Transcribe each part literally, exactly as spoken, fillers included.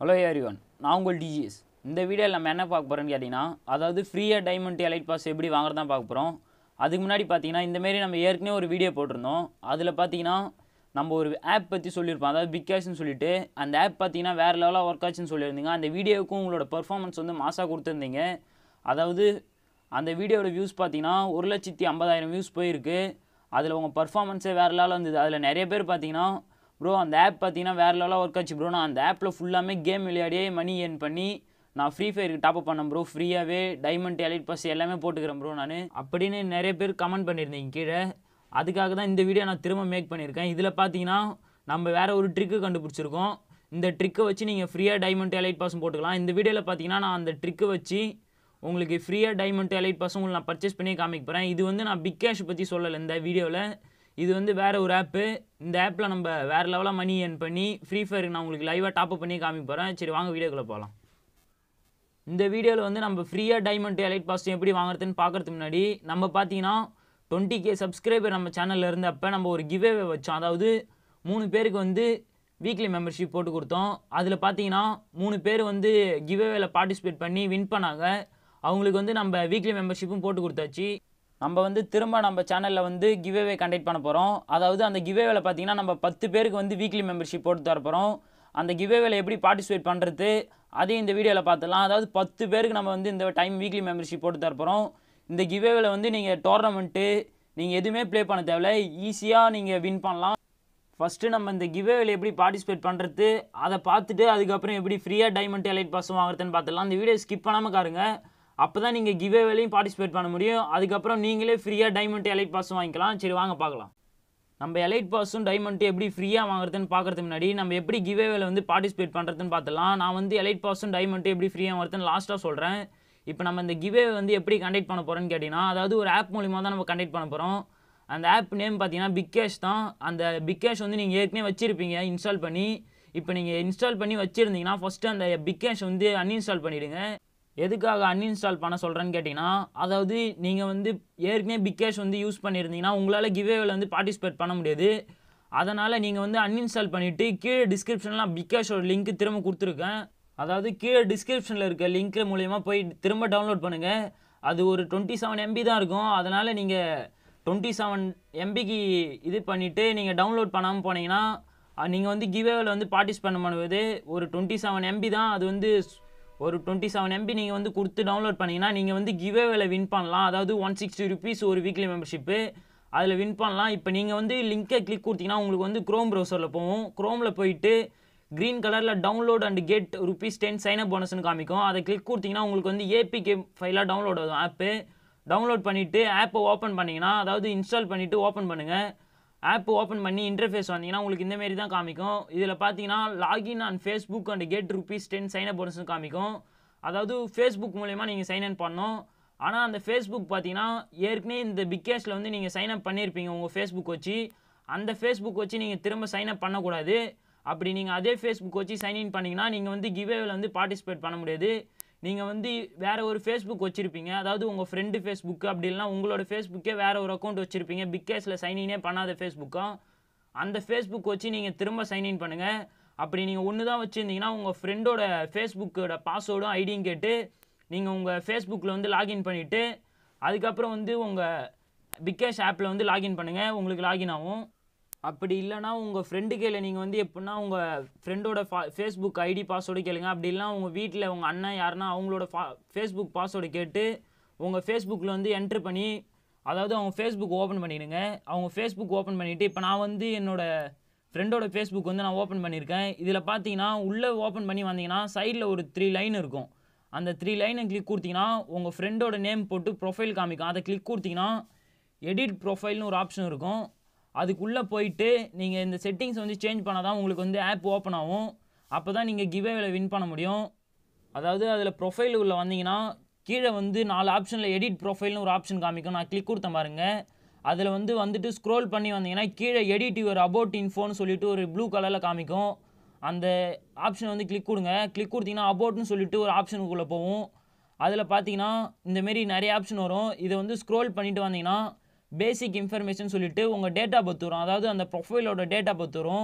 Hello everyone, நான் உங்கள் DGS. இந்த வீடியோவில் நம்ம என்ன பார்க்க போகிறோன்னு கேட்டிங்கன்னா, அதாவது ஃப்ரீயாக டைமண்ட் எலைட் பாஸ் எப்படி வாங்குறது தான் பார்க்க போகிறோம். அதுக்கு முன்னாடி பார்த்தீங்கன்னா இந்தமாரி நம்ம ஏற்கனவே ஒரு வீடியோ போட்டிருந்தோம். அதில் பார்த்தீங்கன்னா நம்ம ஒரு ஆப் பற்றி சொல்லியிருப்போம், அதாவது பிக் கேஷ்னு சொல்லிட்டு. அந்த ஆப் பார்த்தீங்கன்னா வேறு லெவலாக ஒர்க் ஆச்சுன்னு சொல்லியிருந்தீங்க. அந்த வீடியோவுக்கும் உங்களோட பர்ஃபார்மன்ஸ் வந்து மாசாக கொடுத்துருந்தீங்க. அதாவது அந்த வீடியோட வியூஸ் பார்த்தீங்கன்னா ஒரு லட்சத்தி ஐம்பதாயிரம் வியூஸ் போயிருக்கு. அதில் உங்கள் பர்ஃபார்மன்ஸே வேறு லெவலாக இருந்தது. அதில் நிறைய பேர் பார்த்தீங்கன்னா, ப்ரோ அந்த ஆப் பார்த்தீங்கன்னா வேறு லெவலாக ஒர்க் ஆச்சு ப்ரோ, நான் அந்த ஆப்பில் ஃபுல்லாமே கேம் விளையாடியே மணி ஏர்ன் பண்ணி நான் ஃப்ரீ ஃபயருக்கு டாப்அப் பண்ணேன் ப்ரோ, ஃப்ரீயாகவே டைமண்ட் எலைட் பாஸ் எல்லாமே போட்டுக்கிறேன் ப்ரோ நான் அப்படின்னு நிறைய பேர் கமெண்ட் பண்ணியிருந்தீங்க கீழே. அதுக்காக தான் இந்த வீடியோ நான் திரும்ப மேக் பண்ணியிருக்கேன். இதில் பார்த்தீங்கன்னா நம்ம வேறு ஒரு ட்ரிக்கு கண்டுபிடிச்சிருக்கோம். இந்த ட்ரிக்கை வச்சு நீங்கள் ஃப்ரீயாக டைமண்ட் எலைட் பாஸும் போட்டுக்கலாம். இந்த வீடியோவில் பார்த்தீங்கன்னா நான் அந்த ட்ரிக்கை வச்சு உங்களுக்கு ஃப்ரீயாக டைமண்ட் எலைட் பாஸும் உங்களுக்கு நான் பர்ச்சேஸ் பண்ணி காமிக்க போகிறேன். இது வந்து நான் பிக் கேஷ் பற்றி சொல்லலை இந்த வீடியோவில். இது வந்து வேறு ஒரு ஆப்பு. இந்த ஆப்பில் நம்ம வேறு லெவலாக மணி ஏர்ன் பண்ணி ஃப்ரீ ஃபயருக்கு நான் உங்களுக்கு லைவாக டாப்அப் பண்ணி காமிக்க போகிறேன். சரி வாங்க வீடியோக்குள்ளே போகலாம். இந்த வீடியோவில் வந்து நம்ம ஃப்ரீயாக டைமண்ட் எலைட் பாஸ் எப்படி வாங்குறதுன்னு பார்க்குறதுக்கு முன்னாடி நம்ம பார்த்தீங்கன்னா டுவெண்ட்டி கே சப்ஸ்கிரைபர் நம்ம சேனலில் இருந்து அப்போ நம்ம ஒரு கிவ்அவே வச்சோம். அதாவது மூணு பேருக்கு வந்து வீக்லி மெம்பர்ஷிப் போட்டு கொடுத்தோம். அதில் பார்த்தீங்கன்னா மூணு பேர் வந்து கிவ்அவேல பார்ட்டிசிபேட் பண்ணி வின் பண்ணாங்க. அவங்களுக்கு வந்து நம்ம வீக்லி மெம்பர்ஷிப்பும் போட்டு கொடுத்தாச்சு. நம்ம வந்து திரும்ப நம்ம சேனலில் வந்து கிவ்அவே கண்டக்ட் பண்ண போகிறோம். அதாவது அந்த கிவ்அவேல பார்த்தீங்கன்னா நம்ம பத்து பேருக்கு வந்து வீக்லி மெம்பர்ஷிப் போட்டு தர போகிறோம். அந்த கிவ்அவேல எப்படி பார்ட்டிசிபேட் பண்ணுறது அதையும் இந்த வீடியோவில் பார்த்துலாம். அதாவது பத்து பேருக்கு நம்ம வந்து இந்த டைம் வீக்லி மெம்பர்ஷிப் போட்டு தர போகிறோம். இந்த கிவ்அவேல வந்து நீங்கள் டோர்னமெண்ட்டு நீங்கள் எதுவுமே ப்ளே பண்ண தேவையில்ல, ஈஸியாக நீங்கள் வின் பண்ணலாம். ஃபஸ்ட்டு நம்ம இந்த கிவ்அவேல எப்படி பார்ட்டிசிபேட் பண்ணுறது அதை பார்த்துட்டு அதுக்கப்புறம் எப்படி ஃப்ரீயாக டைமண்ட் எலைட் பாஸ் வாங்குறதுன்னு பார்த்துலாம். இந்த வீடியோ ஸ்கிப் பண்ணாமல் காருங்க. அப்போ தான் நீங்கள் கிவ்அவேலையும் பார்ட்டிசிபேட் பண்ண முடியும். அதுக்கப்புறம் நீங்களே ஃப்ரீயாக டைமண்ட் எலைட் பாஸும் வாங்கிக்கலாம். சரி வாங்க பார்க்கலாம். நம்ம எலைட் பாஸும் டைமண்ட்டு எப்படி ஃப்ரீயாக வாங்குறதுன்னு பார்க்குறதுக்கு முன்னாடி நம்ம எப்படி கிவ்அவேல வந்து பார்ட்டிசிபேட் பண்ணுறதுன்னு பார்த்துலாம். நான் வந்து எலைட் பாஸும் டைமண்ட்டு எப்படி ஃப்ரீயாக வாங்குறதுன்னு லாஸ்ட்டாக சொல்கிறேன். இப்போ நம்ம இந்த கிவ்அவே வந்து எப்படி கண்டக்ட் பண்ண போகிறோன்னு கேட்டிங்கன்னா, அதாவது ஒரு ஆப் மூலிமா தான் நம்ம கண்டக்ட் பண்ண போகிறோம். அந்த ஆப் நேம் பார்த்தீங்கன்னா பிக் கேஷ் தான். அந்த பிக் கேஷ் வந்து நீங்கள் ஏற்கனவே வச்சுருப்பீங்க இன்ஸ்டால் பண்ணி. இப்போ நீங்கள் இன்ஸ்டால் பண்ணி வச்சுருந்தீங்கன்னா ஃபஸ்ட்டு அந்த பிக் கேஷ் வந்து அன்இன்ஸ்டால் பண்ணிவிடுங்க. எதுக்காக அன்இன்ஸ்டால் பண்ண சொல்கிறேன்னு கேட்டிங்கன்னா, அதாவது நீங்கள் வந்து ஏற்கனவே பிக் கேஷ் வந்து யூஸ் பண்ணியிருந்தீங்கன்னா உங்களால் கிவ்அவேல வந்து பார்ட்டிசிபேட் பண்ண முடியாது. அதனால் நீங்கள் வந்து அன்இன்ஸ்டால் பண்ணிவிட்டு கீழே டிஸ்கிரிப்ஷனில் பிக் கேஷோட லிங்க் திரும்ப கொடுத்துருக்கேன். அதாவது கீழே டிஸ்கிரிப்ஷனில் இருக்க லிங்க் மூலயமா போய் திரும்ப டவுன்லோட் பண்ணுங்கள். அது ஒரு டுவெண்ட்டி செவன் எம்பி தான் இருக்கும். அதனால் நீங்கள் டுவெண்ட்டி செவன் எம்பிக்கு இது பண்ணிவிட்டு நீங்கள் டவுன்லோட் பண்ணாமல் போனீங்கன்னா நீங்கள் வந்து கிவ்அவேல வந்து பார்ட்டிசிபேட் பண்ணுவது ஒரு டுவெண்ட்டி செவன் எம்பி தான். அது வந்து ஒரு டுவெண்ட்டி செவன் எம்பி நீங்கள் வந்து கொடுத்து டவுன்லோட் பண்ணிங்கன்னா நீங்கள் வந்து கிவ்அவேல வின் பண்ணலாம். அதாவது ஒன் சிக்ஸ்டி ருபீஸ் ஒரு வீக்லி மெம்பர்ஷிப்பு அதில் வின் பண்ணலாம். இப்போ நீங்கள் வந்து லிங்கை கிளிக் கொடுத்தீங்கன்னா உங்களுக்கு வந்து க்ரோம் ப்ரௌசரில் போகும். க்ரோமில் போயிட்டு க்ரீன் கலரில் download and get rupees ten sign up போனஸ்ன்னு காமிக்கும். அதை கிளிக் கொடுத்தீங்கன்னா உங்களுக்கு வந்து ஏபிகே ஃபைலாக டவுன்லோட் ஆகும் ஆப்பு. டவுன்லோட் பண்ணிவிட்டு ஆப்பை ஓப்பன் பண்ணிங்கன்னா, அதாவது இன்ஸ்டால் பண்ணிவிட்டு ஓப்பன் பண்ணுங்கள். ஆப் ஓப்பன் பண்ணி இன்டர்ஃபேஸ் வந்தீங்கன்னா உங்களுக்கு இந்தமாரி தான் காமிக்கும். இதில் பார்த்தீங்கன்னா login on Facebook and get rupees ten sign up போனஸ்னு காமிக்கும். அதாவது ஃபேஸ்புக் மூலயமா நீங்கள் சைன்இன் பண்ணணும். ஆனால் அந்த ஃபேஸ்புக் பார்த்தீங்கன்னா ஏற்கனவே இந்த பிக் கேஷில் வந்து நீங்கள் சைன்அப் பண்ணியிருப்பீங்க உங்கள் ஃபேஸ்புக் வச்சு. அந்த ஃபேஸ்புக் வச்சு நீங்கள் திரும்ப சைன்அப் பண்ணக்கூடாது. அப்படி நீங்கள் அதே ஃபேஸ்புக் வச்சு சைன்இன் பண்ணிங்கன்னா நீங்கள் வந்து கிவ்அவேல வந்து பார்ட்டிசிபேட் பண்ண முடியாது. நீங்கள் வந்து வேறு ஒரு ஃபேஸ்புக் வச்சுருப்பீங்க, அதாவது உங்கள் ஃப்ரெண்டு ஃபேஸ்புக்கு அப்படி இல்லைனா உங்களோட ஃபேஸ்புக்கே வேறு ஒரு அக்கௌண்ட் வச்சுருப்பீங்க பிக் கேஷில் சைன்இனே பண்ணாத ஃபேஸ்புக்காக. அந்த ஃபேஸ்புக் வச்சு நீங்கள் திரும்ப சைன்இன் பண்ணுங்கள். அப்படி நீங்கள் ஒன்று தான் வச்சுருந்தீங்கன்னா உங்கள் ஃப்ரெண்டோட ஃபேஸ்புக்கோட பாஸ்வேர்டும் ஐடியும் கேட்டு நீங்கள் உங்கள் ஃபேஸ்புக்கில் வந்து லாகின் பண்ணிவிட்டு அதுக்கப்புறம் வந்து உங்கள் பிக் கேஷ் ஆப்பில் வந்து லாகின் பண்ணுங்கள், உங்களுக்கு லாகின் ஆகும். அப்படி இல்லைனா உங்கள் ஃப்ரெண்டு கையில் நீங்கள் வந்து எப்படின்னா உங்கள் ஃப்ரெண்டோட ஃபா ஃபேஸ்புக் ஐடி பாஸ்வேர்டு கேளுங்க. அப்படி இல்லைனா உங்கள் வீட்டில் உங்கள் அண்ணன் யாருன்னா அவங்களோட ஃபா ஃபேஸ்புக் பாஸ்வேர்டு கேட்டு உங்கள் ஃபேஸ்புக்கில் வந்து என்ட்ரு பண்ணி, அதாவது அவங்க ஃபேஸ்புக் ஓப்பன் பண்ணிவிடுங்க. அவங்க ஃபேஸ்புக் ஓப்பன் பண்ணிவிட்டு இப்போ நான் வந்து என்னோடய ஃப்ரெண்டோட ஃபேஸ்புக் வந்து நான் ஓப்பன் பண்ணியிருக்கேன். இதில் பார்த்தீங்கன்னா உள்ளே ஓப்பன் பண்ணி வந்தீங்கன்னா சைடில் ஒரு த்ரீ லைன் இருக்கும். அந்த த்ரீ லைனை கிளிக் கொடுத்தீங்கன்னா உங்கள் ஃப்ரெண்டோட நேம் போட்டு ப்ரொஃபைல் காமிக்கும். அதை கிளிக் கொடுத்தீங்கன்னா எடிட் ப்ரொஃபைல்னு ஒரு ஆப்ஷன் இருக்கும். அதுக்குள்ளே போயிட்டு நீங்கள் இந்த செட்டிங்ஸ் வந்து சேஞ்ச் பண்ணால் தான் உங்களுக்கு வந்து ஆப் ஓப்பன் ஆகும். அப்போ தான் நீங்கள் கிவ்அவேல வின் பண்ண முடியும். அதாவது அதில் ப்ரொஃபைல் உள்ள வந்தீங்கன்னா கீழே வந்து நாலு ஆப்ஷனில் எடிட் ப்ரொஃபைல்னு ஒரு ஆப்ஷன் காமிக்கும். நான் கிளிக் கொடுத்தேன் பாருங்கள். அதில் வந்து வந்துட்டு ஸ்க்ரோல் பண்ணி வந்தீங்கன்னா கீழே எடிட் யுவர் அபவுட் இன்ஃபோன்னு சொல்லிட்டு ஒரு ப்ளூ கலரில் காமிக்கும். அந்த ஆப்ஷன் வந்து கிளிக் கொடுங்க. கிளிக் கொடுத்தீங்கன்னா அபவுட்னு சொல்லிட்டு ஒரு ஆப்ஷனுக்குள்ளே போகும். அதில் பார்த்தீங்கன்னா இந்தமாரி நிறைய ஆப்ஷன் வரும். இதை வந்து ஸ்க்ரோல் பண்ணிவிட்டு வந்தீங்கன்னா பேசிக் இன்ஃபர்மேஷன் சொல்லிவிட்டு உங்கள் டேட்டா பர்த் வரும். அதாவது அந்த ப்ரொஃபைலோட டேட்டா பர்த் வரும்.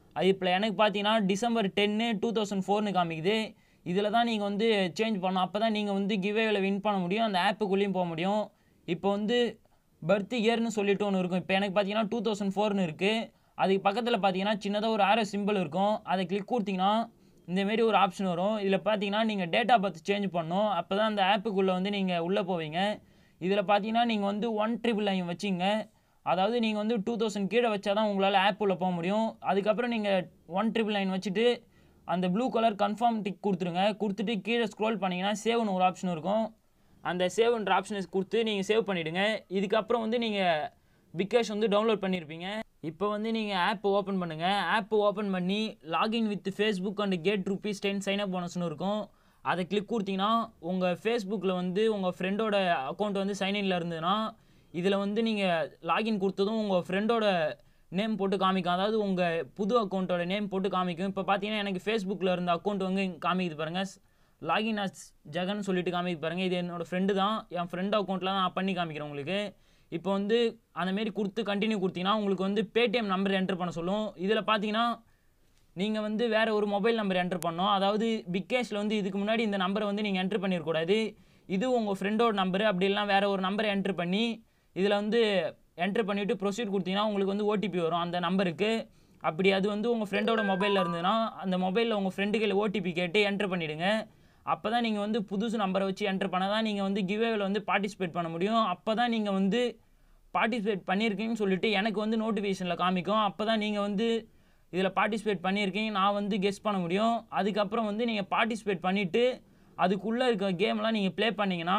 அது இப்போ எனக்கு பார்த்தீங்கன்னா டிசம்பர் டென்னு டூ தௌசண்ட் ஃபோர்னு காமிக்குது. இதில் தான் நீங்கள் வந்து சேஞ்ச் பண்ணணும். அப்போ தான் நீங்கள் வந்து கிவ்வேவில் வின் பண்ண முடியும், அந்த ஆப்புக்குள்ளேயும் போக முடியும். இப்போ வந்து பர்த் இயர்னு சொல்லிட்டு ஒன்று இருக்கும். இப்போ எனக்கு பார்த்தீங்கன்னா டூ தௌசண்ட் ஃபோர்னு இருக்குது. அதுக்கு பக்கத்தில் பார்த்தீங்கன்னா சின்னதாக ஒரு ஆரோ சிம்பிள் இருக்கும். அதை கிளிக் கொடுத்தீங்கன்னா இந்தமாரி ஒரு ஆப்ஷன் வரும். இதில் பார்த்தீங்கன்னா நீங்கள் டேட் ஆஃப் பர்த் சேஞ்ச் பண்ணணும். அப்போ தான் அந்த ஆப்புக்குள்ளே வந்து நீங்கள் உள்ளே போவீங்க. இதில் பார்த்தீங்கன்னா நீங்கள் வந்து ஒன் ட்ரிபிள் நைன் வச்சிங்க. அதாவது நீங்கள் வந்து டூ தௌசண்ட் கீழே வச்சா தான் உங்களால் ஆப் உள்ள போக முடியும். அதுக்கப்புறம் நீங்கள் ஒன் ட்ரிபிள் நைன் வச்சுட்டு அந்த ப்ளூ கலர் கன்ஃபார்ம் டிக் கொடுத்துருங்க. கொடுத்துட்டு கீழே ஸ்க்ரோல் பண்ணிங்கன்னா சேவ்னு ஒரு ஆப்ஷன் இருக்கும். அந்த சேவ்ன்ற ஆப்ஷனை கொடுத்து நீங்கள் சேவ் பண்ணிவிடுங்க. இதுக்கப்புறம் வந்து நீங்கள் பிக்கேஷ் வந்து டவுன்லோட் பண்ணியிருப்பீங்க. இப்போ வந்து நீங்கள் ஆப் ஓப்பன் பண்ணுங்கள். ஆப் ஓப்பன் பண்ணி login with Facebook and get rupees ten sign up போனஸ்னு இருக்கும். அதை கிளிக் கொடுத்தீங்கன்னா உங்கள் ஃபேஸ்புக்கில் வந்து உங்கள் ஃப்ரெண்டோட அக்கௌண்ட் வந்து சைன்இனில் இருந்ததுன்னா இதில் வந்து நீங்கள் லாகின் கொடுத்ததும் உங்கள் ஃப்ரெண்டோட நேம் போட்டு காமிக்கும். அதாவது உங்கள் புது அக்கௌண்ட்டோட நேம் போட்டு காமிக்கும். இப்போ பார்த்தீங்கன்னா எனக்கு ஃபேஸ்புக்கில் இருந்த அக்கௌண்ட் வந்து காமிக்குது பாருங்கள். லாகின் அஸ் ஜெகன் சொல்லிட்டு காமிக்குது பாருங்கள். இது என்னோடய ஃப்ரெண்டு தான். என் ஃப்ரெண்ட் அக்கௌண்ட்டில் தான் நான் பண்ணி காமிக்கிறேன் உங்களுக்கு. இப்போ வந்து அந்தமாரி கொடுத்து கண்டினியூ கொடுத்தீங்கன்னா உங்களுக்கு வந்து பேடிஎம் நம்பர் என்டர் பண்ண சொல்லும். இதில் பார்த்தீங்கன்னா நீங்கள் வந்து வேறு ஒரு மொபைல் நம்பர் என்டர் பண்ணணும். அதாவது பிக்கேஷில் வந்து இதுக்கு முன்னாடி இந்த நம்பரை வந்து நீங்கள் என்ட்ரு பண்ணிடக்கூடாது. இது உங்கள் ஃப்ரெண்டோட நம்பரு அப்படி இல்லைனா வேறு ஒரு நம்பரை என்ட்ரு பண்ணி இதில் வந்து என்ட்ரு பண்ணிவிட்டு ப்ரொசீட் கொடுத்தீங்கன்னா உங்களுக்கு வந்து ஓடிபி வரும் அந்த நம்பருக்கு. அப்படி அது வந்து உங்கள் ஃப்ரெண்டோட மொபைலில் இருந்ததுன்னா அந்த மொபைலில் உங்கள் ஃப்ரெண்டுக்கு ஓடிபி கேட்டு என்ட்ரு பண்ணிவிடுங்க. அப்போ தான் நீங்கள் வந்து புதுசு நம்பரை வச்சு என்ட்ரு பண்ணால் தான் நீங்கள் வந்து கிவ்வேவில் வந்து பார்ட்டிசிபேட் பண்ண முடியும். அப்போ தான் நீங்கள் வந்து பார்ட்டிசிபேட் பண்ணியிருக்கீங்கன்னு சொல்லிட்டு எனக்கு வந்து நோட்டிஃபிகேஷனில் காமிக்கும். அப்போ தான் நீங்கள் வந்து இதில் பார்ட்டிசிபேட் பண்ணியிருக்கீங்க நான் வந்து கெஸ் பண்ண முடியும். அதுக்கப்புறம் வந்து நீங்கள் பார்ட்டிசிபேட் பண்ணிவிட்டு அதுக்குள்ளே இருக்க கேம்லாம் நீங்கள் ப்ளே பண்ணிங்கன்னா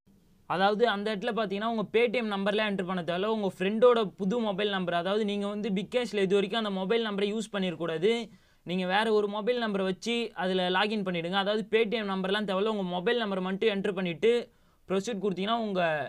அதாவது அந்த இடத்துல பார்த்தீங்கன்னா உங்கள் பேடிஎம் நம்பரில் என்ட்ரு பண்ண தேவை. உங்கள் ஃப்ரெண்டோட புது மொபைல் நம்பர், அதாவது நீங்கள் வந்து பிக்கேஷில் இது வரைக்கும் அந்த மொபைல் நம்பரை யூஸ் பண்ணிடக்கூடாது. நீங்கள் வேறு ஒரு மொபைல் நம்பரை வச்சு அதில் லாகின் பண்ணிவிடுங்க. அதாவது பேடிஎம் நம்பர்லாம் தேவையில்ல, உங்கள் மொபைல் நம்பரை மட்டும் என்ட்ரு பண்ணிவிட்டு ப்ரொசீட் கொடுத்தீங்கன்னா உங்கள்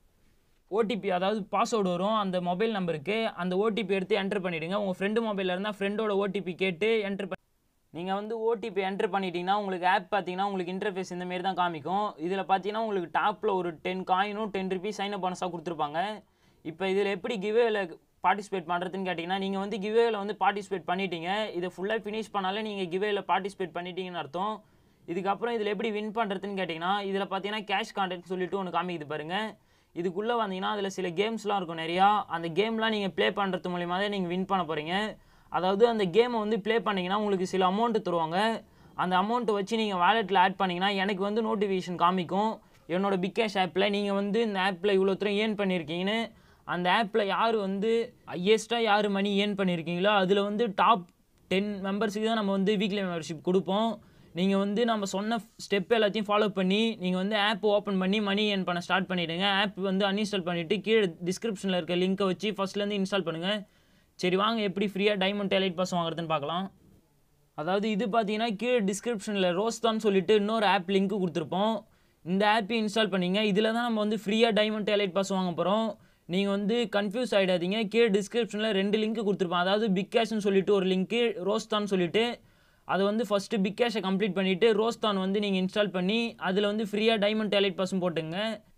ஓடிபி அதாவது பாஸ்வேர்டு வரும் அந்த மொபைல் நம்பருக்கு. அந்த ஓடிபி எடுத்து என்ட்ரு பண்ணிவிடுங்க. உங்கள் ஃப்ரெண்டு மொபைலில் இருந்தால் ஃப்ரெண்டோட ஓடிபி கேட்டு என்ட்ரு பண்ணி நீங்கள் வந்து ஓடிபி என்ட்ரு பண்ணிட்டீங்கன்னா உங்களுக்கு ஆப் பார்த்தீங்கன்னா உங்களுக்கு இன்டர்ஃபேஸ் இந்தமாரி தான் காமிக்கும். இதில் பார்த்தீங்கன்னா உங்களுக்கு டாப்பில் ஒரு டென் காயினும் டென் ருபீஸ் சைன் அப் போனஸாக கொடுத்துருப்பாங்க. இப்போ இதில் எப்படி கிவ்வேவில் பார்ட்டிசிபேட் பண்ணுறதுன்னு கேட்டிங்கன்னா நீங்கள் வந்து கிவ்வேவில் வந்து பார்ட்டிசிபேட் பண்ணிட்டீங்க. இதை ஃபுல்லாக ஃபினிஷ் பண்ணாலே நீங்கள் கிவ்வேவில் பார்ட்டிசிபேட் பண்ணிட்டீங்கன்னு அர்த்தம். இதுக்கப்புறம் இதில் எப்படி வின் பண்ணுறதுன்னு கேட்டிங்கன்னா இதில் பார்த்தீங்கன்னா கேஷ் கான்டெக்ட் சொல்லிட்டு ஒன்று காமிக்குது பாருங்கள். இதுக்குள்ளே வந்தீங்கன்னா அதில் சில கேம்ஸ்லாம் இருக்கும் நிறையா. அந்த கேம்லாம் நீங்கள் ப்ளே பண்ணுறது மூலிமா தான் நீங்கள் வின் பண்ண போகிறீங்க. அதாவது அந்த கேமை வந்து ப்ளே பண்ணிங்கன்னா உங்களுக்கு சில அமௌண்ட்டு தருவாங்க. அந்த அமௌண்ட்டை வச்சு நீங்கள் வாலெட்டில் ஆட் பண்ணிங்கன்னா எனக்கு வந்து நோட்டிஃபிகேஷன் காமிக்கும் என்னோடய பிக்கேஷ் ஆப்பில். நீங்கள் வந்து இந்த ஆப்பில் இவ்வளோ தூரம் ஏர்ன் பண்ணியிருக்கீங்கன்னு. அந்த ஆப்பில் யார் வந்து ஹையஸ்ட்டாக யார் மணி ஏர்ன் பண்ணியிருக்கீங்களோ அதில் வந்து டாப் டென் மெம்பர்ஸுக்கு தான் நம்ம வந்து வீக்லி மெம்பர்ஷிப் கொடுப்போம். நீங்கள் வந்து நம்ம சொன்ன ஸ்டெப் எல்லாத்தையும் ஃபாலோ பண்ணி நீங்கள் வந்து ஆப் ஓப்பன் பண்ணி மணி ஏர்ன் பண்ண ஸ்டார்ட் பண்ணிவிடுங்க. ஆப் வந்து அன்இன்ஸ்டால் பண்ணிவிட்டு கீழே டிஸ்கிரிப்ஷனில் இருக்க லிங்க்கை வச்சு ஃபஸ்ட்லேருந்து இன்ஸ்டால் பண்ணுங்கள். சரி வாங்க எப்படி ஃப்ரீயாக டைமண்ட் எலைட் பாஸ் வாங்குறதுன்னு பார்க்கலாம். அதாவது இது பார்த்தீங்கன்னா கீழே டிஸ்கிரிப்ஷனில் ரோஸ்தான் சொல்லிட்டு இன்னொரு ஆப் லிங்க்கு கொடுத்துருப்போம். இந்த ஆப்பையும் இன்ஸ்டால் பண்ணிங்க. இதில் தான் நம்ம வந்து ஃப்ரீயாக டைமண்ட் எலைட் பாஸ் வாங்க போகிறோம். நீங்கள் வந்து கன்ஃபியூஸ் ஆகிடாதீங்க. கீழே டிஸ்கிரிப்ஷனில் ரெண்டு லிங்க்கு கொடுத்துருப்போம். அதாவது பிக்கேஷ்னு சொல்லிட்டு ஒரு லிங்க்கு, ரோஸ்தான் சொல்லிட்டு. அதை வந்து ஃபஸ்ட்டு பிக்கேஷை கம்ப்ளீட் பண்ணிவிட்டு ரோஸ்தான் வந்து நீங்கள் இன்ஸ்டால் பண்ணி அதில் வந்து ஃப்ரீயாக டைமண்ட் எலைட் பாஸும் போட்டுங்க.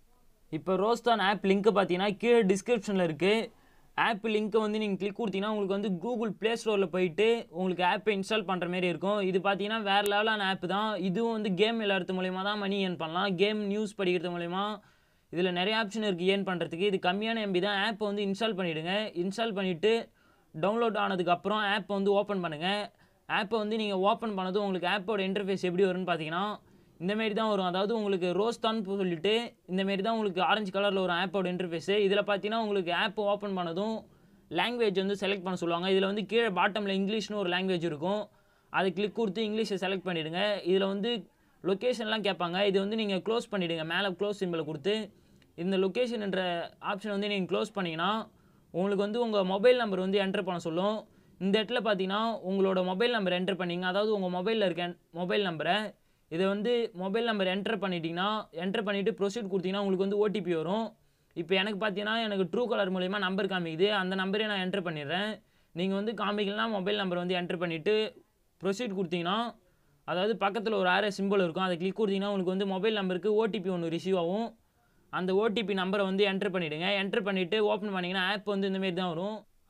இப்போ ரோஸ்தான் ஆப் லிங்க்கு பார்த்தீங்கன்னா கீழே டிஸ்கிரிப்ஷனில் இருக்குது. ஆப் லிங்க்கை வந்து நீங்கள் கிளிக் கொடுத்தீங்கன்னா உங்களுக்கு வந்து கூகுள் ப்ளே ஸ்டோரில் போயிட்டு உங்களுக்கு ஆப்பை இன்ஸ்டால் பண்ணுற மாரி இருக்கும். இது பார்த்தீங்கன்னா வேறு லெவலான ஆப் தான். இதுவும் வந்து கேம் விளையாடுறது மூலிமா தான் மணி ஏர்ன் பண்ணலாம். கேம் நியூஸ் படிக்கிறது மூலிமா இதில் நிறைய ஆப்ஷன் இருக்குது ஏர்ன் பண்ணுறதுக்கு. இது கம்மியான எம்பி தான். ஆப்பை வந்து இன்ஸ்டால் பண்ணிவிடுங்க. இன்ஸ்டால் பண்ணிவிட்டு டவுன்லோட் ஆனதுக்கப்புறம் ஆப்பை வந்து ஓப்பன் பண்ணுங்கள். ஆப்பை வந்து நீங்கள் ஓப்பன் பண்ணதும் உங்களுக்கு ஆப்போட இன்டர்ஃபேஸ் எப்படி வரும்னு பார்த்தீங்கன்னா இந்தமாரி தான் வரும். அதாவது உங்களுக்கு ரோஸ்தான் சொல்லிட்டு இந்தமாரி தான் உங்களுக்கு ஆரஞ்சு கலரில் ஒரு ஆப்போட இன்டர்ஃபேஸு. இதில் பார்த்தீங்கன்னா உங்களுக்கு ஆப் ஓப்பன் பண்ணதும் லாங்குவேஜ் வந்து செலக்ட் பண்ண சொல்லுவாங்க. இதில் வந்து கீழே பாட்டமில் இங்கிலீஷ்னு ஒரு லாங்குவேஜ் இருக்கும். அதை கிளிக் கொடுத்து இங்கிலீஷை செலக்ட் பண்ணிவிடுங்க. இதில் வந்து லொக்கேஷன்லாம் கேட்பாங்க. இது வந்து நீங்கள் க்ளோஸ் பண்ணிவிடுங்க. மேலே க்ளோஸ் சிம்பிளை கொடுத்து இந்த லொக்கேஷன் என்ற ஆப்ஷன் வந்து நீங்கள் க்ளோஸ் பண்ணிங்கன்னா உங்களுக்கு வந்து உங்கள் மொபைல் நம்பர் வந்து என்டர் பண்ண சொல்லும். இந்த இடத்துல பார்த்தீங்கன்னா உங்களோட மொபைல் நம்பர் என்டர் பண்ணிங்க. அதாவது உங்கள் மொபைலில் இருக்க மொபைல் நம்பரை இதை வந்து மொபைல் நம்பர் என்டர் பண்ணிட்டீங்கன்னா என்டர் பண்ணிவிட்டு ப்ரொசீட் கொடுத்தீங்கன்னா உங்களுக்கு வந்து ஓடிபி வரும். இப்போ எனக்கு பார்த்தீங்கன்னா எனக்கு ட்ரூ கலர் மூலிமா நம்பர் காமிக்குது. அந்த நம்பரே நான் என்டர் பண்ணிடுறேன். நீங்கள் வந்து காமிக்கலாம் மொபைல் நம்பர் வந்து என்டர் பண்ணிவிட்டு ப்ரொசீட் கொடுத்தீங்கன்னா அதாவது பக்கத்தில் ஒரு ஆரோ சிம்பிள் இருக்கும். அதை கிளிக் கொடுத்தீங்கன்னா உங்களுக்கு வந்து மொபைல் நம்பருக்கு ஓடிபி ஒன்று ரிசீவ் ஆகும். அந்த ஓடிபி நம்பரை வந்து என்டர் பண்ணிவிடுங்க. என்டர் பண்ணிவிட்டு ஓப்பன் பண்ணிங்கன்னா ஆப் வந்து இந்தமாரி தான் வரும்.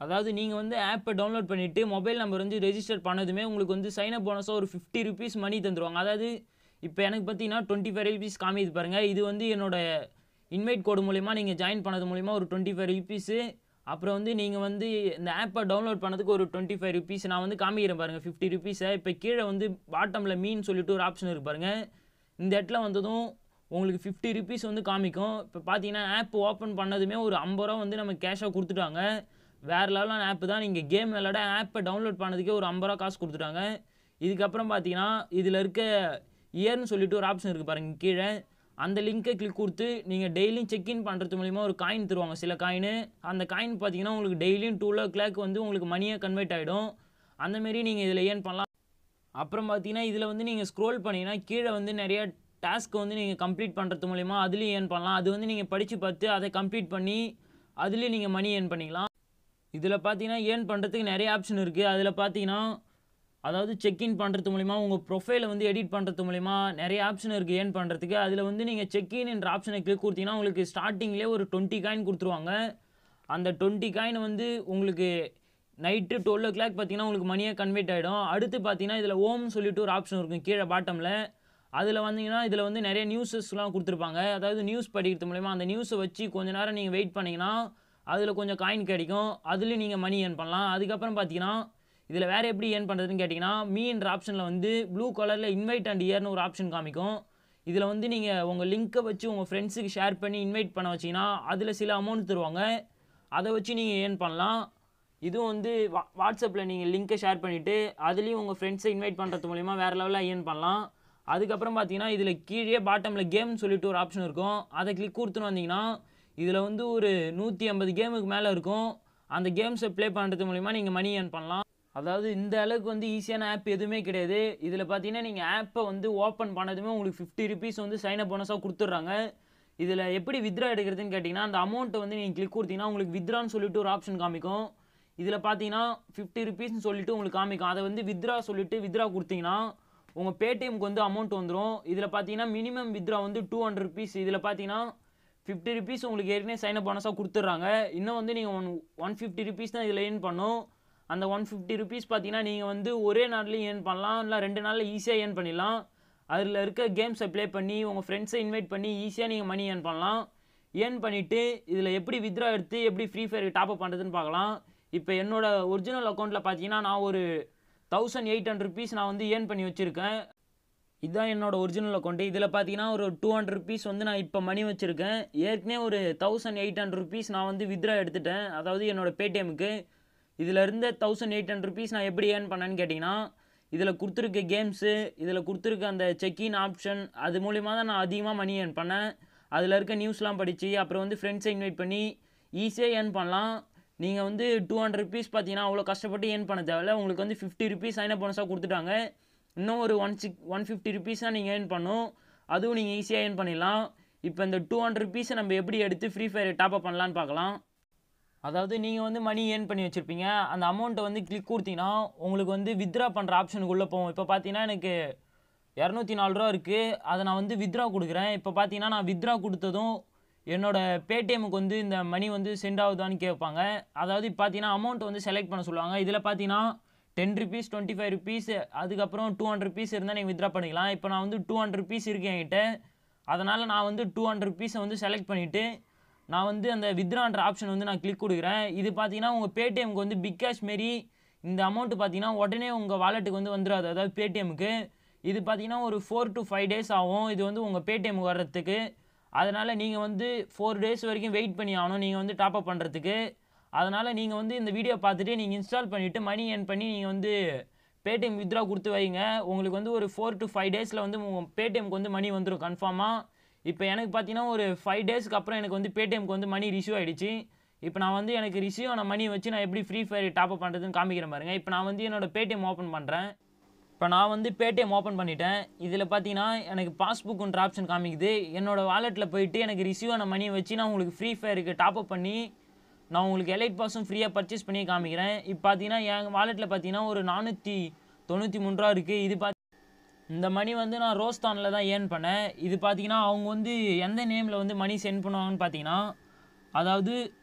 அதாவது நீங்கள் வந்து ஆப்பை டவுன்லோட் பண்ணிவிட்டு மொபைல் நம்பர் வந்து ரெஜிஸ்டர் பண்ணதுமே உங்களுக்கு வந்து சைன் அப் போனஸாக ஒரு ஃபிஃப்டி ருபீஸ் மணி தந்துடுவாங்க. அதாவது இப்போ எனக்கு பார்த்தீங்கன்னா டுவெண்ட்டி ஃபைவ் ருபீஸ் காமிது பாருங்கள். இது வந்து என்னோட இன்வைட் கோடு மூலிமா நீங்கள் ஜாயின் பண்ணது மூலிமா ஒரு டுவெண்ட்டி ஃபைவ் ருபீஸு. அப்புறம் வந்து நீங்கள் வந்து இந்த ஆப்பை டவுன்லோட் பண்ணதுக்கு ஒரு டுவெண்ட்டி ஃபைவ் ருபீஸ் நான் வந்து காமிக்கிறேன் பாருங்கள் ஃபிஃப்டி ருபீஸை. இப்போ கீழே வந்து பாட்டமில் மீன் சொல்லிட்டு ஒரு ஆப்ஷன் இருக்குது பாருங்கள். இந்த இடத்துல வந்ததும் உங்களுக்கு ஃபிஃப்டி ருபீஸ் வந்து காமிக்கும். இப்போ பார்த்தீங்கன்னா ஆப் ஓப்பன் பண்ணதுமே ஒரு ஐம்பது ரூபா வந்து நம்ம கேஷாக கொடுத்துட்டாங்க. வேறு லெவலான ஆப்பு தான். நீங்கள் கேம் விளாட ஆப்பை டவுன்லோட் பண்ணதுக்கே ஒரு ஐம்பது ரூபா காசு கொடுத்துட்டாங்க. இதுக்கப்புறம் பார்த்தீங்கன்னா இதில் இருக்க இயர்னு சொல்லிட்டு ஒரு ஆப்ஷன் இருக்குது பாருங்கள் கீழே. அந்த லிங்க்கை கிளிக் கொடுத்து நீங்கள் டெய்லியும் செக்இன் பண்ணுறது மூலிமா ஒரு காயின் தருவாங்க, சில காயின். அந்த காயின் பார்த்தீங்கன்னா உங்களுக்கு டெய்லியும் டூ ஓ கிளாக் வந்து உங்களுக்கு மணியாக கன்வெர்ட் ஆகிடும். அந்தமாரி நீங்கள் இதில் ஏர்ன் பண்ணலாம். அப்புறம் பார்த்தீங்கன்னா இதில் வந்து நீங்கள் ஸ்க்ரோல் பண்ணிங்கன்னா கீழே வந்து நிறைய டாஸ்க் வந்து நீங்கள் கம்ப்ளீட் பண்ணுறது மூலிமா அதுலேயும் ஏர்ன் பண்ணலாம். அது வந்து நீங்கள் படித்து பார்த்து அதை கம்ப்ளீட் பண்ணி அதுலேயும் நீங்கள் மணி ஏர்ன் பண்ணிக்கலாம். இதில் பார்த்தீங்கன்னா ஏர்ன் பண்ணுறதுக்கு நிறைய ஆப்ஷன் இருக்குது. அதில் பார்த்தீங்கன்னா அதாவது செக்இன் பண்ணுறது மூலிமா உங்கள் ப்ரொஃபைலை வந்து எடிட் பண்ணுறது மூலிமா நிறைய ஆப்ஷன் இருக்குது ஏர்ன் பண்ணுறதுக்கு. அதில் வந்து நீங்கள் செக்இன் என்ற ஆப்ஷனை கிளிக் கொடுத்தீங்கன்னா உங்களுக்கு ஸ்டார்டிங்லேயே ஒரு டுவெண்ட்டி காயின் கொடுத்துருவாங்க. அந்த டுவெண்ட்டி காயின் வந்து உங்களுக்கு நைட்டு டுவெல் ஓ கிளாக் பார்த்தீங்கன்னா உங்களுக்கு மணியாக கன்வெர்ட் ஆகிடும். அடுத்து பார்த்தீங்கன்னா இதில் ஓம்னு சொல்லிட்டு ஒரு ஆப்ஷன் இருக்கும் கீழே பாட்டமில். அதில் வந்தீங்கன்னா இதில் வந்து நிறைய நியூஸஸ்லாம் கொடுத்துருப்பாங்க. அதாவது நியூஸ் படிக்கிறது மூலிமா அந்த நியூஸை வச்சு கொஞ்சம் நேரம் நீங்கள் வெயிட் பண்ணிங்கன்னா அதில் கொஞ்சம் காயின் கிடைக்கும். அதுலேயும் நீங்கள் மணி ஏர்ன் பண்ணலாம். அதுக்கப்புறம் பார்த்தீங்கன்னா இதில் வேறு எப்படி ஏர்ன் பண்ணுறதுன்னு கேட்டிங்கன்னா மீன்ற ஆப்ஷனில் வந்து ப்ளூ கலரில் இன்வைட் அண்ட் இயர்னு ஒரு ஆப்ஷன் காமிக்கும். இதில் வந்து நீங்கள் உங்கள் லிங்க்கை வச்சு உங்கள் ஃப்ரெண்ட்ஸுக்கு ஷேர் பண்ணி இன்வைட் பண்ண வச்சிங்கன்னா அதில் சில அமௌண்ட் தருவாங்க. அதை வச்சு நீங்கள் ஏர்ன் பண்ணலாம். இதுவும் வந்து வா வாட்ஸ்அப்பில் நீங்கள் லிங்க்கை ஷேர் பண்ணிவிட்டு அதுலேயும் உங்கள் ஃப்ரெண்ட்ஸை இன்வைட் பண்ணுறது மூலிமா வேறு லெவலில் ஏர்ன் பண்ணலாம். அதுக்கப்புறம் பார்த்தீங்கன்னா இதில் கீழே பாட்டமில் கேம்னு சொல்லிட்டு ஒரு ஆப்ஷன் இருக்கும். அதை கிளிக் கொடுத்துன்னு வந்தீங்கன்னா இதில் வந்து ஒரு நூற்றி ஐம்பது கேமுக்கு மேலே இருக்கும். அந்த கேம்ஸை ப்ளே பண்ணுறது மூலிமா நீங்கள் மணி ஏர்ன் பண்ணலாம். அதாவது இந்த அளவுக்கு வந்து ஈஸியான ஆப் எதுவுமே கிடையாது. இதில் பார்த்தீங்கன்னா நீங்கள் ஆப்பை வந்து ஓப்பன் பண்ணதுமே உங்களுக்கு ஃபிஃப்டி ருபீஸ் வந்து சைன் அப் போனஸாக கொடுத்துட்றாங்க. இதில் எப்படி வித்ரா எடுக்கிறதுன்னு கேட்டிங்கன்னா அந்த அமௌண்ட்டை வந்து நீங்கள் கிளிக் கொடுத்தீங்கன்னா உங்களுக்கு வித்ரான்னு சொல்லிட்டு ஒரு ஆப்ஷன் காமிக்கும். இதில் பார்த்தீங்கன்னா ஃபிஃப்டி ருபீஸ்னு சொல்லிட்டு உங்களுக்கு காமிக்கும். அதை வந்து வித்ரா சொல்லிட்டு வித்ரா கொடுத்தீங்கன்னா உங்கள் பேடிஎம்க்கு வந்து அமௌண்ட் வந்துடும். இதில் பார்த்தீங்கன்னா மினிமம் வித்ரா வந்து டூ ஹண்ட்ரட் ருபீஸ். இதில் பார்த்தீங்கன்னா ஃபிஃப்டி ருபீஸ் உங்களுக்கு ஏற்கனவே சைன் அப் போனஸாக கொடுத்துட்றாங்க. இன்னும் வந்து நீங்கள் ஒன் ஒன் ஃபிஃப்டி ருபீஸ் தான் இதில் ஏர்ன் பண்ணும். அந்த ஒன் ஃபிஃப்டி ருபீஸ் பார்த்தீங்கன்னா நீங்கள் வந்து ஒரே நாள்லேயும் ஏர்ன் பண்ணலாம், இல்லை ரெண்டு நாளில் ஈஸியாக ஏர்ன் பண்ணிடலாம். அதில் இருக்க கேம்ஸை ப்ளே பண்ணி உங்கள் ஃப்ரெண்ட்ஸை இன்வைட் பண்ணி ஈஸியாக நீங்கள் மணி ஏர்ன் பண்ணலாம். ஏர்ன் பண்ணிவிட்டு இதில் எப்படி வித்ரா எடுத்து எப்படி ஃப்ரீ ஃபயர் டாப்அப் பண்ணுறதுன்னு பார்க்கலாம். இப்போ என்னோட ஒரிஜினல் அக்கௌண்ட்டில் பார்த்தீங்கன்னா நான் ஒரு தௌசண்ட் எயிட் ஹண்ட்ரட் ருபீஸ் நான் வந்து ஏர்ன் பண்ணி வச்சுருக்கேன். இதுதான் என்னோட ஒரிஜினல் அக்கௌண்ட்டு. இதில் பார்த்தீங்கன்னா ஒரு டூ ஹண்ட்ரட் ருபீஸ் வந்து நான் இப்போ மணி வச்சுருக்கேன். ஏற்கனவே ஒரு தௌசண்ட் எயிட் ஹண்ட்ரட் ருபீஸ் நான் வந்து வித்ரா எடுத்துட்டேன், அதாவது என்னோடய பேடிஎம்க்கு. இதில் இருந்த தௌசண்ட் எயிட் ஹண்ட்ரட் ருபீஸ் நான் எப்படி ஏர்ன் பண்ணேன்னு கேட்டிங்கன்னா இதில் கொடுத்துருக்க கேம்ஸு, இதில் கொடுத்துருக்க அந்த செக்இன் ஆப்ஷன், அது மூலிமா தான் நான் அதிகமாக மணி ஏர்ன் பண்ணேன். அதில் இருக்க நியூஸ்லாம் படித்து அப்புறம் வந்து ஃப்ரெண்ட்ஸை இன்வைட் பண்ணி ஈஸியாக ஏர்ன் பண்ணலாம். நீங்கள் வந்து டூ ஹண்ட்ரட் ருபீஸ் பார்த்தீங்கன்னா அவ்வளோ கஷ்டப்பட்டு ஏர்ன் பண்ண தேவையில்ல. உங்களுக்கு வந்து ஃபிஃப்டி ருபீஸ் சைன் அப் போனஸாக கொடுத்துட்டாங்க. இன்னும் ஒரு one six one fifty rupees தான் நீங்கள் ஏர்ன் பண்ணணும். அதுவும் நீங்கள் ஈஸியாக ஏர்ன் பண்ணிடலாம். இப்போ இந்த டூ ஹண்ட்ரட் ருபீஸை நம்ம எப்படி எடுத்து ஃப்ரீ ஃபயர் டாப்அப் பண்ணலான்னு பார்க்கலாம். அதாவது நீங்கள் வந்து மணி ஏர்ன் பண்ணி வச்சுருப்பீங்க. அந்த அமௌண்ட்டை வந்து கிளிக் கொடுத்தீங்கன்னா உங்களுக்கு வந்து வித்ரா பண்ணுற ஆப்ஷனுக்குள்ளே போகும். இப்போ பார்த்தீங்கன்னா எனக்கு இரநூத்தி நாலு ரூபா இருக்குது. அதை நான் வந்து வித்ரா கொடுக்குறேன். இப்போ பார்த்தீங்கன்னா நான் வித்ரா கொடுத்ததும் என்னோடய பேடிஎம்முக்கு வந்து இந்த மணி வந்து சென்ட் ஆகுதான்னு கேட்பாங்க. அதாவது இப்போ பார்த்தீங்கன்னா அமௌண்ட் வந்து செலக்ட் பண்ண சொல்லுவாங்க. இதில் பார்த்தீங்கன்னா ten rupees twenty five rupees அதுக்கப்புறம் டூ ஹண்ட்ரட் ருபீஸ் இருந்தால் நீங்கள் வித்ரா பண்ணிக்கலாம். இப்போ நான் வந்து டூ ஹண்ட்ரட் ருபீஸ் இருக்கேன் என்கிட்ட. அதனால் நான் வந்து டூ ஹண்ட்ரட் ருபீஸை வந்து செலக்ட் பண்ணிவிட்டு நான் வந்து அந்த வித்ரான்ற ஆப்ஷன் வந்து நான் கிளிக் கொடுக்குறேன். இது பார்த்தீங்கன்னா உங்கள் பேடிஎம்க்கு வந்து பிக் கேஷ் மாரி இந்த அமௌண்ட்டு பார்த்தீங்கன்னா உடனே உங்கள் வாலெட்டுக்கு வந்து வந்துடாது, அதாவது பேடிஎம்முக்கு. இது பார்த்தீங்கன்னா ஒரு ஃபோர் டு ஃபைவ் டேஸ் ஆகும் இது வந்து உங்கள் பேடிஎம்க்கு வர்றதுக்கு. அதனால் நீங்கள் வந்து ஃபோர் டேஸ் வரைக்கும் வெயிட் பண்ணி ஆகணும் நீங்கள் வந்து டாப்அப் பண்ணுறதுக்கு. அதனால் நீங்கள் வந்து இந்த வீடியோ பார்த்துட்டு நீங்கள் இன்ஸ்டால் பண்ணிவிட்டு மணி ஏர்ன் பண்ணி நீங்கள் வந்து பேடிஎம் வித்ரா கொடுத்து வைங்க. உங்களுக்கு வந்து ஒரு ஃபோர் டு ஃபைவ் டேஸில் வந்து உங்கள் பேடிஎம்க்கு வந்து மணி வந்துடும் கன்ஃபார்மாக. இப்போ எனக்கு பார்த்தீங்கன்னா ஒரு ஃபைவ் டேஸ்க்கு அப்புறம் எனக்கு வந்து பேடிஎம்க்கு வந்து மணி ரிசீவ் ஆகிடுச்சு. இப்போ நான் வந்து எனக்கு ரிசீவ் ஆன மணி வச்சு நான் எப்படி ஃப்ரீ ஃபயர் டாப்அப் பண்ணுறதுன்னு காமிக்கிறேன் பாருங்கள். இப்போ நான் வந்து என்னோடய பேடிஎம் ஓப்பன் பண்ணுறேன். இப்போ நான் வந்து பேடிஎம் ஓப்பன் பண்ணிட்டேன். இதில் பார்த்தீங்கன்னா எனக்கு பாஸ்புக்குன்ற ஆப்ஷன் காமிக்குது. என்னோடய வாலெட்டில் போயிட்டு எனக்கு ரிசீவ் ஆன மணியை வச்சு நான் உங்களுக்கு ஃப்ரீ ஃபயருக்கு டாப்அப் பண்ணி நான் உங்களுக்கு எலைட் பாஸும் ஃப்ரீயாக பர்ச்சேஸ் பண்ணி காமிக்கிறேன். இப்போ பார்த்தீங்கன்னா என் வாலெட்டில் பார்த்தீங்கன்னா ஒரு நானூற்றி தொண்ணூற்றி மூணு ரூபா இருக்குது. இது பார்த்து இந்த மணி வந்து நான் ரோஸ்தானில் தான் ஏர்ன் பண்ணேன். இது பார்த்தீங்கன்னா அவங்க வந்து எந்த நேமில் வந்து மணி சென்ட் பண்ணுவாங்கன்னு பார்த்தீங்கன்னா அதாவது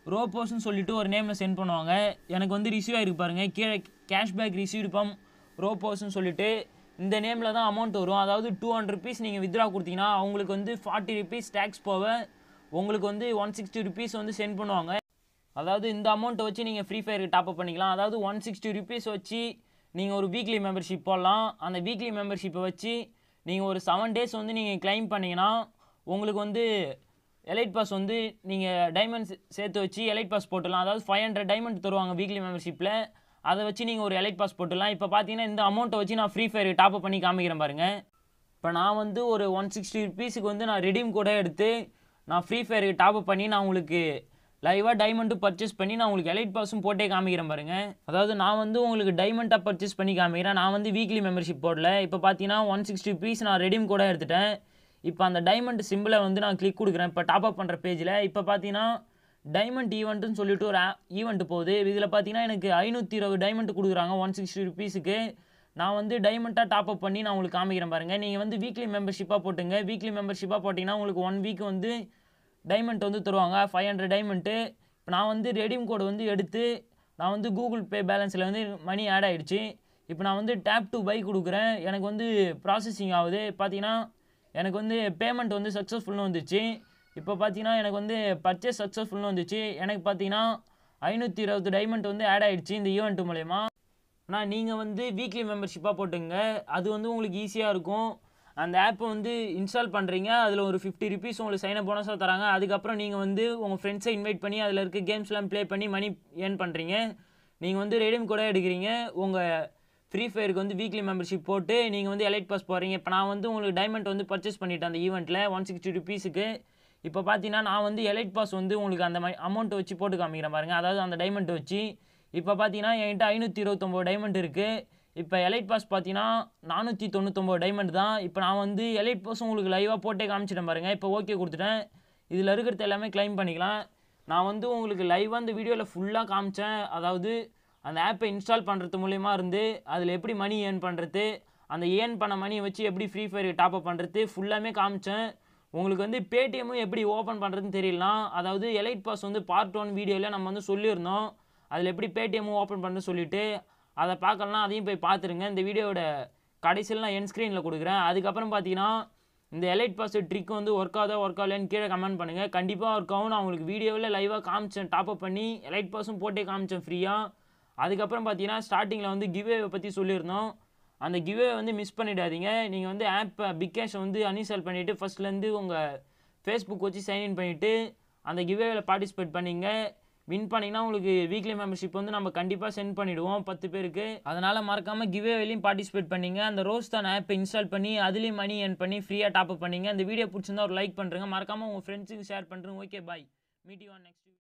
ரோபோஸ்ன்னு சொல்லிட்டு ஒரு நேமில் சென்ட் பண்ணுவாங்க. எனக்கு வந்து ரிசீவ் ஆகிருக்கு பாருங்கள், கீழே கேஷ்பேக் ரிசீவ்டு ஃப்ரம் ரோபோஸ்ன்னு சொல்லிட்டு இந்த நேமில் தான் அமௌண்ட் வரும். அதாவது டூ ஹண்ட்ரட் ருபீஸ் நீங்கள் வித்ட்ரா கொடுத்தீங்கன்னா அவங்களுக்கு வந்து ஃபார்ட்டி ருபீஸ் டேக்ஸ் போக உங்களுக்கு வந்து ஒன் சிக்ஸ்டி ருபீஸ் வந்து சென்ட் பண்ணுவாங்க. அதாவது இந்த அமௌண்ட்டை வச்சு நீங்கள் ஃப்ரீ ஃபயருக்கு டாப்அப் பண்ணிக்கலாம். அதாவது ஒன் சிக்ஸ்டி ருபீஸ் வச்சு நீங்கள் ஒரு வீக்லி மெம்பர்ஷிப் போடலாம். அந்த வீக்லி மெம்பர்ஷிப்பை வச்சு நீங்கள் ஒரு செவன் டேஸ் வந்து நீங்கள் கிளைம் பண்ணிங்கன்னா உங்களுக்கு வந்து எலைட் பாஸ் வந்து நீங்கள் டைமண்ட்ஸ் சேர்த்து வச்சு எலைட் பாஸ் போட்டுடலாம். அதாவது ஃபைவ் ஹண்ட்ரட் டைமண்ட் தருவாங்க வீக்லி மெம்பர்ஷிப்பில். அதை வச்சு நீங்கள் ஒரு எலைட் பாஸ் போட்டுடலாம். இப்போ பார்த்தீங்கன்னா இந்த அமௌண்ட்டை வச்சு நான் ஃப்ரீ ஃபயருக்கு டாப்அப் பண்ணி காமிக்கிறேன் பாருங்கள். இப்போ நான் வந்து ஒரு ஒன் சிக்ஸ்டி ருபீஸுக்கு வந்து நான் ரெடீம் கூட எடுத்து நான் ஃப்ரீ ஃபயருக்கு டாப்அப் பண்ணி நான் உங்களுக்கு லைவாக டைமண்ட்டும் பர்ச்சேஸ் பண்ணி நான் உங்களுக்கு எலைட் பாஸும் போட்டே காமிக்கிறேன் பாருங்கள். அதாவது நான் வந்து உங்களுக்கு டைமண்டாக பர்ச்சேஸ் பண்ணி காமிக்கிறேன். நான் வந்து வீக்லி மெம்பர்ஷிப் போடல. இப்போ பார்த்தீங்கன்னா ஒன் சிக்ஸ்டி ருபீஸ் நான் ரெடீம் கூட எடுத்துட்டேன். இப்போ அந்த டைமண்ட் சிம்பிளை வந்து நான் கிளிக் கொடுக்குறேன் இப்போ டாப்அப் பண்ணுற பேஜில். இப்போ பார்த்தீங்கன்னா டைமண்ட் ஈவெண்ட்டுன்னு சொல்லிட்டு ஒரு ஈவெண்ட் போகுது. இதில் பார்த்தீங்கன்னா எனக்கு ஐநூற்றி இருபது டைமண்ட் கொடுக்குறாங்க ஒன் சிக்ஸ்டி ருபீஸுக்கு. நான் வந்து டைமண்டாக டாப்அப் பண்ணி நான் உங்களுக்கு காமிக்கிறேன் பாருங்கள். நீங்கள் வந்து வீக்லி மெம்பர்ஷிப்பாக போட்டுங்க. வீக்லி மெம்பர்ஷிப்பாக போட்டிங்கன்னா உங்களுக்கு ஒன் வீக் வந்து டைமண்ட் வந்து தருவாங்க, ஃபைவ் ஹண்ட்ரட் டைமண்ட்டு. இப்போ நான் வந்து ரெடீம் கோடு வந்து எடுத்து நான் வந்து கூகுள் பே பேலன்ஸில் வந்து மணி ஆட் ஆகிடுச்சு. இப்போ நான் வந்து டேப் டு பை கொடுக்குறேன். எனக்கு வந்து ப்ராசஸிங் ஆகுது. பார்த்தீங்கன்னா எனக்கு வந்து பேமெண்ட் வந்து சக்ஸஸ்ஃபுல்னு வந்துச்சு. இப்போ பார்த்தீங்கன்னா எனக்கு வந்து பர்ச்சேஸ் சக்ஸஸ்ஃபுல்னு வந்துச்சு. எனக்கு பார்த்தீங்கன்னா ஐநூற்றி இருபது டைமண்ட் வந்து ஆட் ஆகிடுச்சு இந்த ஈவெண்ட் மூலயமா. ஆனால் நீங்கள் வந்து வீக்லி மெம்பர்ஷிப்பாக போட்டுங்க, அது வந்து உங்களுக்கு ஈஸியாக இருக்கும். அந்த ஆப்பை வந்து இன்ஸ்டால் பண்ணுறீங்க, அதில் ஒரு ஃபிஃப்டி ருபீஸ் உங்களுக்கு சைன் அப் போனஸாக தராங்க. அதுக்கப்புறம் நீங்கள் வந்து உங்கள் ஃப்ரெண்ட்ஸை இன்வைட் பண்ணி அதில் இருக்க கேம்ஸ்லாம் ப்ளே பண்ணி மணி ஏர்ன் பண்ணுறீங்க. நீங்கள் வந்து ரெடீம் கூட எடுக்கிறீங்க. உங்கள் ஃப்ரீ ஃபயருக்கு வந்து வீக்லி மெம்பர்ஷிப் போட்டு நீங்கள் வந்து எலைட் பாஸ் போகிறீங்க. இப்போ நான் வந்து உங்களுக்கு டைமண்ட் வந்து பர்ச்சேஸ் பண்ணிவிட்டேன் அந்த ஈவெண்ட்டில் ஒன் சிக்ஸ்டி ருபீஸுக்கு. இப்போ பார்த்தீங்கன்னா நான் வந்து எலைட் பாஸ் வந்து உங்களுக்கு அந்த அமௌண்ட்டை வச்சு போட்டு காமிக்கிறேன் பாருங்கள். அதாவது அந்த டைமண்ட்டை வச்சு இப்போ பார்த்தீங்கன்னா என்கிட்ட ஐநூற்றி இருபத்தொம்போது டைமண்ட் இருக்குது. இப்போ எலைட் பாஸ் பார்த்தீங்கன்னா நானூற்றி தொண்ணூத்தொம்பது டைமண்ட் தான். இப்போ நான் வந்து எலைட் பாஸ் உங்களுக்கு லைவாக போட்டே காமிச்சிட்டேன் பாருங்கள். இப்போ ஓகே கொடுத்துட்டேன். இதில் இருக்கிறது எல்லாமே கிளைம் பண்ணிக்கலாம். நான் வந்து உங்களுக்கு லைவாக இந்த வீடியோவில் ஃபுல்லாக காமிச்சேன். அதாவது அந்த ஆப்பை இன்ஸ்டால் பண்ணுறது மூலயமா இருந்து அதில் எப்படி மணி ஏர்ன் பண்ணுறது, அந்த ஏர்ன் பண்ண மணியை வச்சு எப்படி ஃப்ரீ ஃபயர் டாப்அப் பண்ணுறது ஃபுல்லாமே காமிச்சேன். உங்களுக்கு வந்து பேடிஎம்மும் எப்படி ஓப்பன் பண்ணுறதுன்னு தெரியலாம். அதாவது எலைட் பாஸ் வந்து பார்ட் ஒன் வீடியோவில் நம்ம வந்து சொல்லியிருந்தோம் அதில் எப்படி பேடிஎம்மும் ஓப்பன் பண்ணுறதுன்னு சொல்லிவிட்டு. அதை பார்க்கலாம், அதையும் போய் பார்த்துருங்க. இந்த வீடியோட கடைசியில் நான் என் ஸ்க்ரீனில் கொடுக்குறேன். அதுக்கப்புறம் பார்த்தீங்கன்னா இந்த எலைட் பாஸ் ட்ரிக் வந்து ஒர்க் ஆகுதா ஒர்க் ஆகலைன்னு கீழே கமெண்ட் பண்ணுங்கள். கண்டிப்பாக ஒர்க் ஆகும். நான் உங்களுக்கு வீடியோவில் லைவாக காமிச்சேன், டாப்அப் பண்ணி எலைட் பாஸும் போட்டே காமிச்சேன் ஃப்ரீயாக. அதுக்கப்புறம் பார்த்தீங்கன்னா ஸ்டார்டிங்கில் வந்து கிவ்வேவை பற்றி சொல்லியிருந்தோம். அந்த கிவ்வே வந்து மிஸ் பண்ணிடாதீங்க. நீங்கள் வந்து ஆப்பை பிக் கேஷை வந்து அன்இன்ஸ்டால் பண்ணிவிட்டு ஃபஸ்ட்லேருந்து உங்கள் ஃபேஸ்புக் வச்சு சைன்இன் பண்ணிவிட்டு அந்த கிவ்வேவில் பார்ட்டிசிபேட் பண்ணிங்க. வின் பண்ணிங்கன்னா உங்களுக்கு வீக்லி மெம்பர்ஷிப் வந்து நம்ம கண்டிப்பாக சென்ட் பண்ணிவிடுவோம் பத்து பேருக்கு. அதனால் மறக்காமல் கிவ்வேலையும் பார்ட்டிசிபேட் பண்ணிங்க. அந்த ரோஸ்தான் ஆப்பை இன்ஸ்டால் பண்ணி அதுலேயும் மணி ஏர்ன் பண்ணி ஃப்ரீயாக டாப்அப் பண்ணிங்க. அந்த வீடியோ பிடிச்சிருந்தா ஒரு லைக் பண்ணுறேங்க. மறக்காமல் உங்கள் ஃப்ரெண்ட்ஸுக்கு ஷேர் பண்ணுறேங்க. Okay bye, meet you on next.